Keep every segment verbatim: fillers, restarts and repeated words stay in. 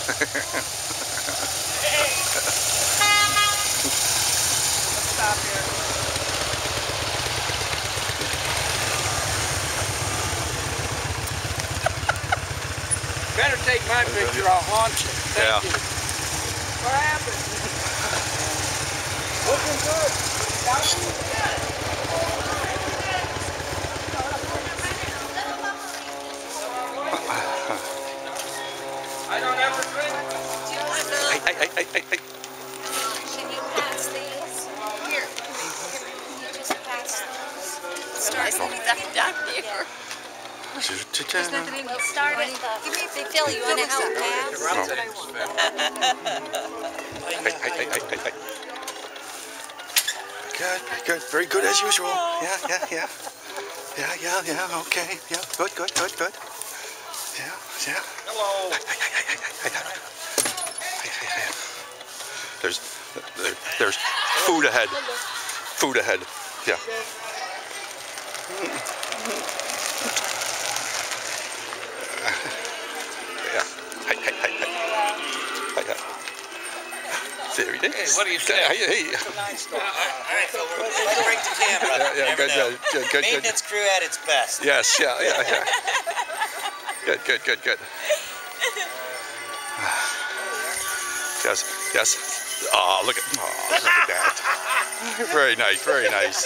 Stop here. Better take my picture, I'll haunt you. Thank Yeah. you. What happened? Looking good. I don't ever drink. Hey, hey, hey, hey, hey, hey. Can you pass these? Here. Can you just pass those? Start anything down here. There's nothing in here. Start at the... Give me a big Phil, you want to help pass? That's what I want. Hey, hey, hey, hey, hey, hey. Good, good, very good as usual. Yeah, yeah, yeah. Yeah, yeah, yeah, okay. Yeah, good, good, good, good. Yeah, yeah. Hello. Hey, hey, hey, hey, hey, hey. Hey, hey, hey. There's, there, there's food ahead. Food ahead. Yeah. Yeah. Hey, hey, hey, hey. Hey, hey. There he is. Hey, what do you say? Hey, hey. All right, so we're let's break the camera. Yeah, yeah, Never good, know. good, good, good, good. Maintenance crew at its best. Yes, yeah, yeah, yeah. Good, good, good, good. Yes, yes. Oh, look at, oh, look at that. Very nice, very nice.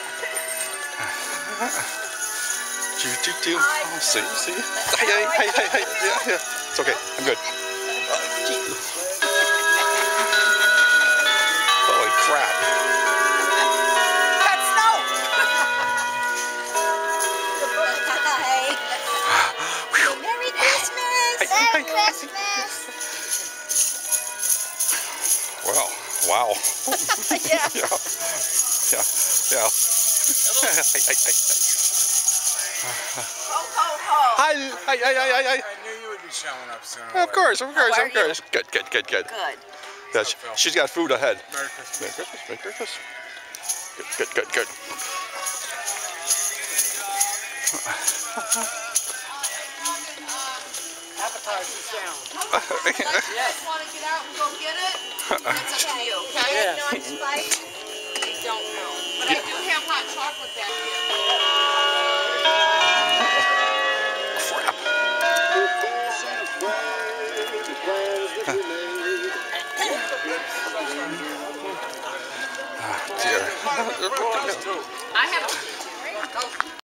Do, do, do. Oh, see, see. Hey, hey, hey, hey, hey. Yeah, yeah. It's okay. I'm good. Holy crap. That's snow! Hi. Merry Christmas! Hey, hey, Merry hey. Christmas! Wow, wow. Yeah. Yeah, yeah, yeah. Hey, hey, hey, hey. Ho, ho, ho. Hi, hi, hi, hi, hi, hi. I knew you would be showing up sooner or Of later. course, of course, How of are you? course. Good, good, good, good. Good. Yeah, she, she's got food ahead. Merry Christmas. Merry Christmas, Merry Christmas. Good, good, good, good. Appetizers down. Yes. Want to get out and go get it? That's up to you, okay? Yeah. Non-spicy? I don't know. But I do have hot chocolate back here. Crap. Ah, dear. Too. I have